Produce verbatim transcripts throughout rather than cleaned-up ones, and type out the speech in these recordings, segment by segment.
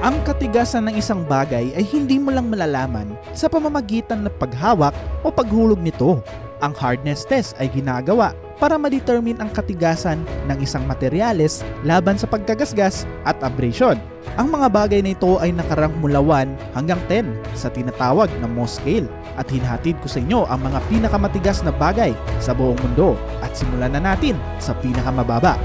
Ang katigasan ng isang bagay ay hindi mo lang malalaman sa pamamagitan ng paghawak o paghulog nito. Ang hardness test ay ginagawa para ma-determine ang katigasan ng isang materyales laban sa pagkagasgas at abrasion. Ang mga bagay na ito ay nakarang mula one hanggang ten sa tinatawag na Mohs scale at hinahatid ko sa inyo ang mga pinakamatigas na bagay sa buong mundo at simulan na natin sa pinakamababa.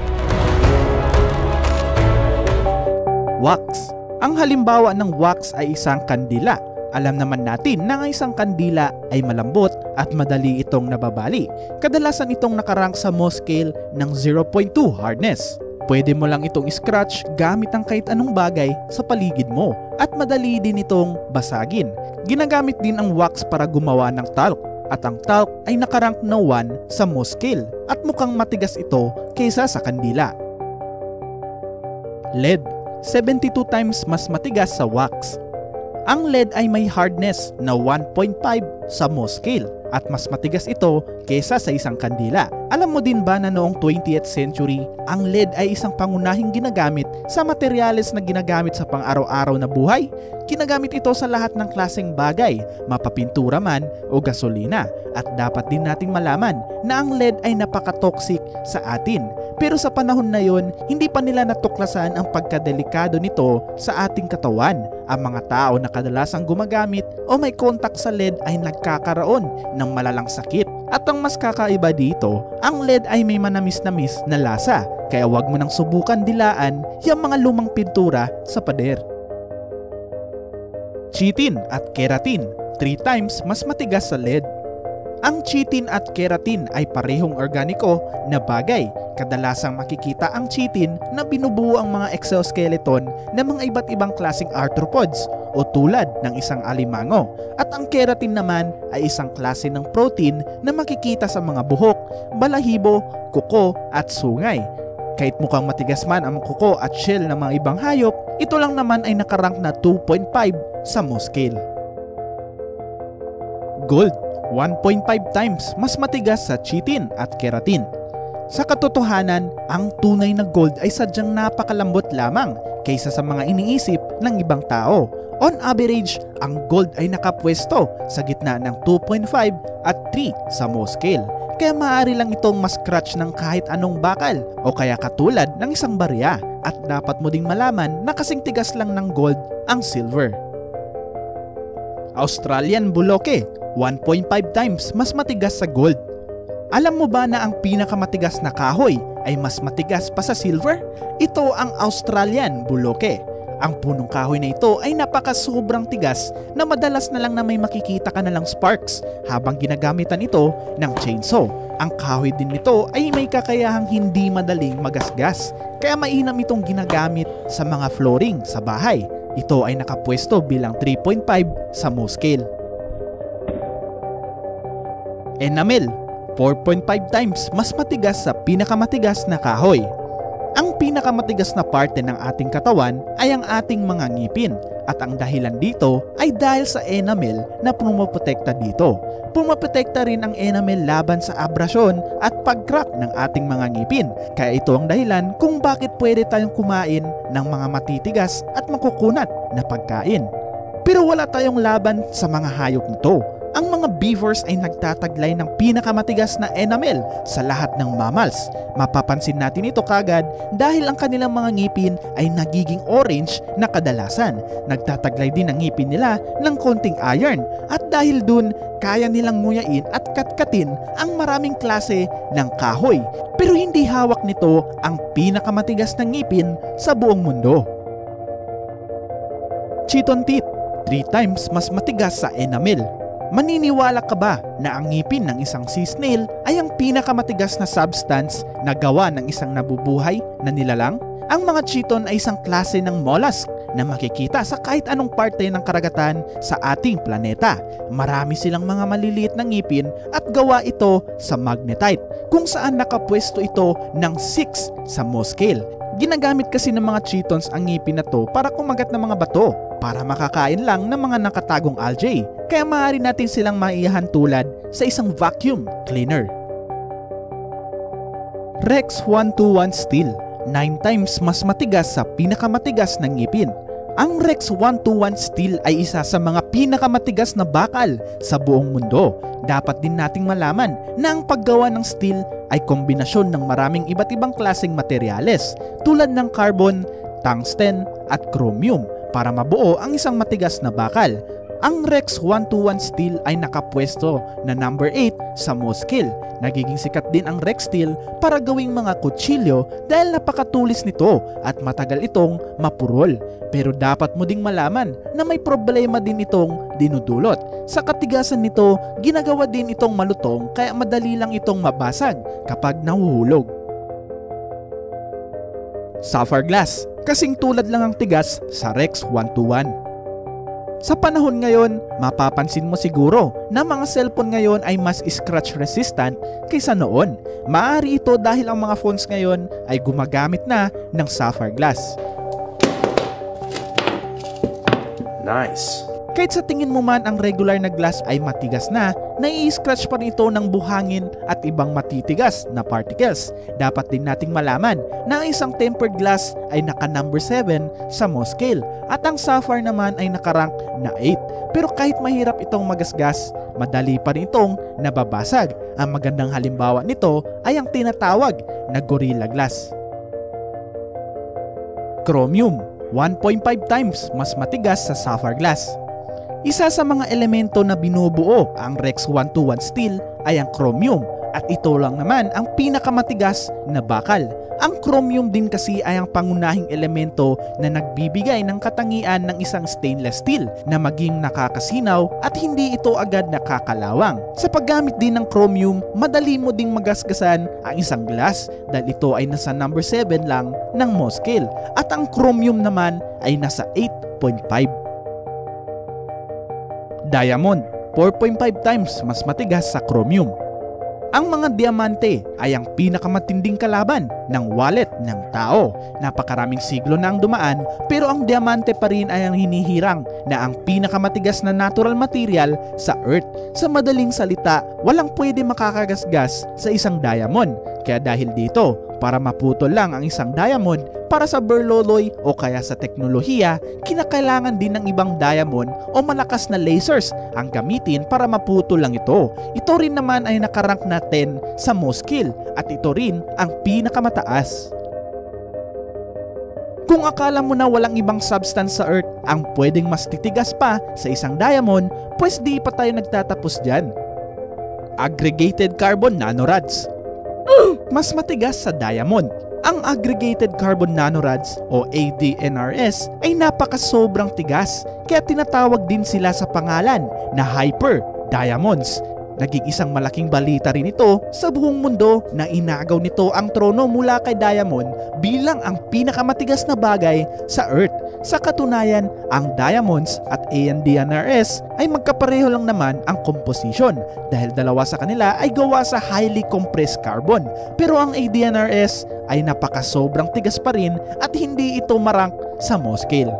Wax. Ang halimbawa ng wax ay isang kandila. Alam naman natin na ang isang kandila ay malambot at madali itong nababali. Kadalasan itong nakarang sa Mohs scale ng zero point two hardness. Pwede mo lang itong scratch gamit ang kahit anong bagay sa paligid mo at madali din itong basagin. Ginagamit din ang wax para gumawa ng talc at ang talc ay nakarang na one sa Mohs scale at mukhang matigas ito kaysa sa kandila. Lead. seventy-two times mas matigas sa wax. Ang lead ay may hardness na one point five sa Mohs scale at mas matigas ito kaysa sa isang kandila. Alam mo din ba na noong twentieth century, ang lead ay isang pangunahing ginagamit sa materyales na ginagamit sa pang-araw-araw na buhay? Ginagamit ito sa lahat ng klaseng bagay, mapapintura man o gasolina. At dapat din nating malaman na ang lead ay napaka-toxic sa atin. Pero sa panahon na yon, hindi pa nila natuklasan ang pagkadelikado nito sa ating katawan. Ang mga tao na kadalasang gumagamit o may kontak sa lead ay nagkakaroon ng malalang sakit. At ang mas kakaiba dito, ang lead ay may manamis-namis na lasa. Kaya wag mo nang subukan dilaan yung mga lumang pintura sa pader. Chitin at keratin, three times mas matigas sa lead. Ang chitin at keratin ay parehong organiko na bagay. Kadalasang makikita ang chitin na binubuo ang mga exoskeleton ng mga iba't ibang klaseng arthropods o tulad ng isang alimango. At ang keratin naman ay isang klase ng protein na makikita sa mga buhok, balahibo, kuko at sungay. Kahit mukhang matigas man ang kuko at shell ng mga ibang hayop, ito lang naman ay nakarank na two point five sa Mohs scale. Gold. one point five times mas matigas sa chitin at keratin. Sa katotohanan, ang tunay na gold ay sadyang napakalambot lamang kaysa sa mga iniisip ng ibang tao. On average, ang gold ay nakapwesto sa gitna ng two point five at three sa Mohs scale. Kaya maaari lang itong mas-scratch ng kahit anong bakal o kaya katulad ng isang barya. At dapat mo ding malaman na kasing tigas lang ng gold ang silver. Australian buluke, one point five times mas matigas sa gold. Alam mo ba na ang pinakamatigas na kahoy ay mas matigas pa sa silver? Ito ang Australian buluke. Ang punong kahoy na ito ay napaka-sobrang tigas na madalas na lang na may makikita ka na lang sparks habang ginagamitan ito ng chainsaw. Ang kahoy din nito ay may kakayahang hindi madaling magasgas, kaya mainam itong ginagamit sa mga flooring sa bahay. Ito ay nakapwesto bilang three point five sa Mohs scale. Enamel, four point five times mas matigas sa pinakamatigas na kahoy. Ang pinakamatigas na parte ng ating katawan ay ang ating mga ngipin at ang dahilan dito ay dahil sa enamel na pumoprotekta dito. Pumoprotekta rin ang enamel laban sa abrasyon at pag-crack ng ating mga ngipin. Kaya ito ang dahilan kung bakit pwede tayong kumain ng mga matitigas at makukunat na pagkain. Pero wala tayong laban sa mga hayop nito. Ang mga beavers ay nagtataglay ng pinakamatigas na enamel sa lahat ng mammals. Mapapansin natin ito kagad dahil ang kanilang mga ngipin ay nagiging orange na kadalasan. Nagtataglay din ang ngipin nila ng konting iron at dahil dun, kaya nilang nguyain at katkatin ang maraming klase ng kahoy. Pero hindi hawak nito ang pinakamatigas na ngipin sa buong mundo. Chiton teeth, three times mas matigas sa enamel. Maniniwala ka ba na ang ngipin ng isang sea snail ay ang pinakamatigas na substance na gawa ng isang nabubuhay na nilalang? Ang mga chiton ay isang klase ng mollusk na makikita sa kahit anong parte ng karagatan sa ating planeta. Marami silang mga maliliit na ngipin at gawa ito sa magnetite, kung saan nakapwesto ito ng six sa Mohs scale. Ginagamit kasi ng mga chitons ang ngipin na to para kumagat ng mga bato, para makakain lang ng mga nakatagong algae. Kaya maaari natin silang maiyahan tulad sa isang vacuum cleaner. Rex one twenty-one steel, nine times mas matigas sa pinakamatigas ng ngipin. Ang Rex one twenty-one Steel ay isa sa mga pinakamatigas na bakal sa buong mundo. Dapat din nating malaman na ang paggawa ng steel ay kombinasyon ng maraming iba't ibang klaseng materyales tulad ng carbon, tungsten at chromium para mabuo ang isang matigas na bakal. Ang Rex one twenty-one Steel ay nakapwesto na number eight sa Mohs scale. Nagiging sikat din ang Rex Steel para gawing mga kutsilyo dahil napakatulis nito at matagal itong mapurol. Pero dapat mo ding malaman na may problema din itong dinudulot. Sa katigasan nito, ginagawa din itong malutong kaya madali lang itong mabasag kapag nahuhulog. Sapphire glass, kasing tulad lang ang tigas sa Rex one twenty-one. Sa panahon ngayon, mapapansin mo siguro na mga cellphone ngayon ay mas scratch resistant kaysa noon. Maaari ito dahil ang mga phones ngayon ay gumagamit na ng sapphire glass. Nice. Kahit sa tingin mo man ang regular na glass ay matigas na, nai-scratch pa rin ito ng buhangin at ibang matitigas na particles. Dapat din nating malaman na ang isang tempered glass ay naka number seven sa Mohs scale at ang sapphire naman ay nakarank na eight. Pero kahit mahirap itong magasgas, madali pa rin itong nababasag. Ang magandang halimbawa nito ay ang tinatawag na Gorilla Glass. Chromium, one point five times mas matigas sa sapphire glass. Isa sa mga elemento na binubuo ang Rex one twenty-one Steel ay ang chromium at ito lang naman ang pinakamatigas na bakal. Ang chromium din kasi ay ang pangunahing elemento na nagbibigay ng katangian ng isang stainless steel na maging nakakasinaw at hindi ito agad nakakalawang. Sa paggamit din ng chromium, madali mo ding magasgasan ang isang glass dahil ito ay nasa number seven lang ng Mohs scale at ang chromium naman ay nasa eight point five. Diamond, four point five times mas matigas sa chromium. Ang mga diamante ay ang pinakamatinding kalaban ng wallet ng tao. Napakaraming siglo na ang dumaan pero ang diamante pa rin ay ang hinihirang na ang pinakamatigas na natural material sa Earth. Sa madaling salita, walang pwede makakagasgas sa isang diamond. Kaya dahil dito, para maputol lang ang isang diamond, para sa berloloy o kaya sa teknolohiya, kinakailangan din ng ibang diamond o malakas na lasers ang gamitin para maputol lang ito. Ito rin naman ay nakarank na ten sa Mohs scale at ito rin ang pinakamataas. Kung akala mo na walang ibang substance sa Earth ang pwedeng mas titigas pa sa isang diamond, pues di pa tayo nagtatapos dyan. Aggregated carbon nanorods. Mas matigas sa diamond. Ang aggregated carbon nanorods o A D N R S ay napakasobrang tigas kaya tinatawag din sila sa pangalan na hyper diamonds. Naging isang malaking balita rin ito sa buong mundo na inagaw nito ang trono mula kay Diamond bilang ang pinakamatigas na bagay sa Earth. Sa katunayan, ang diamonds at A D N R S ay magkapareho lang naman ang composition dahil dalawa sa kanila ay gawa sa highly compressed carbon. Pero ang A D N R S ay napakasobrang tigas pa rin at hindi ito marank sa Mohs scale.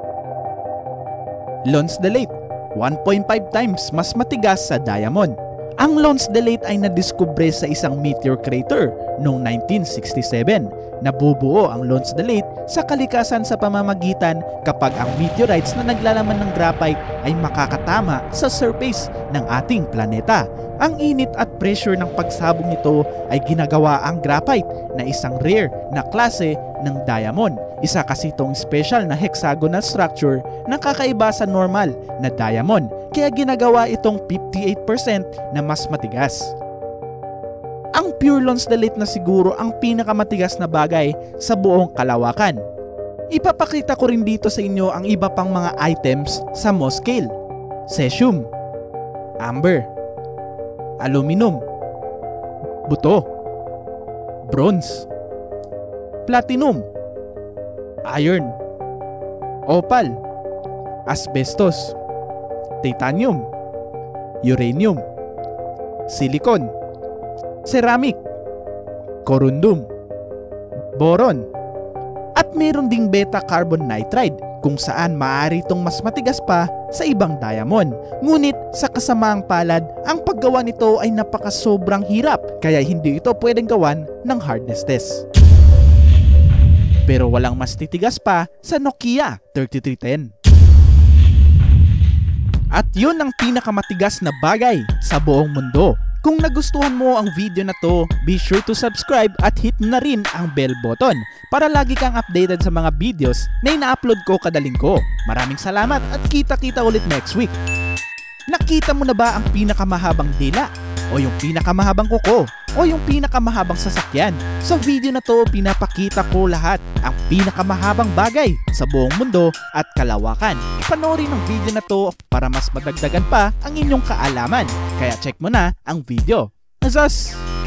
Lonsdaleite, one point five times mas matigas sa diamond. Ang Lonsdaleite ay nadiskubre sa isang meteor crater noong nineteen sixty-seven. Nabubuo ang Lonsdaleite sa kalikasan sa pamamagitan kapag ang meteorites na naglalaman ng graphite ay makakatama sa surface ng ating planeta. Ang init at pressure ng pagsabog nito ay ginagawa ang graphite na isang rare na klase ng diamond. Isa kasi itong special na hexagonal structure na kakaiba sa normal na diamond, kaya ginagawa itong fifty-eight percent na mas matigas. Ang pure Lonsdaleite na siguro ang pinakamatigas na bagay sa buong kalawakan. Ipapakita ko rin dito sa inyo ang iba pang mga items sa Mohs scale. Cesium, amber, aluminum, buto, bronze, platinum, iron, opal, asbestos, titanium, uranium, silicon, ceramic, corundum, boron, at meron ding beta carbon nitride kung saan maaari itong mas matigas pa sa ibang diamond. Ngunit sa kasamaang palad, ang paggawa nito ay napakasobrang hirap kaya hindi ito pwedeng gawan ng hardness test. pero walang mas titigas pa sa Nokia thirty-three ten. At yun ang pinakamatigas na bagay sa buong mundo. Kung nagustuhan mo ang video na to, be sure to subscribe at hit na rin ang bell button para lagi kang updated sa mga videos na ina-upload ko kada linggo. Maraming salamat at kita-kita ulit next week. Nakita mo na ba ang pinakamahabang dila? O yung pinakamahabang kuko? O yung pinakamahabang sasakyan? Sa video na to, pinapakita ko lahat ang pinakamahabang bagay sa buong mundo at kalawakan. Panoorin ang video na to para mas madagdagan pa ang inyong kaalaman. Kaya check mo na ang video. Azos!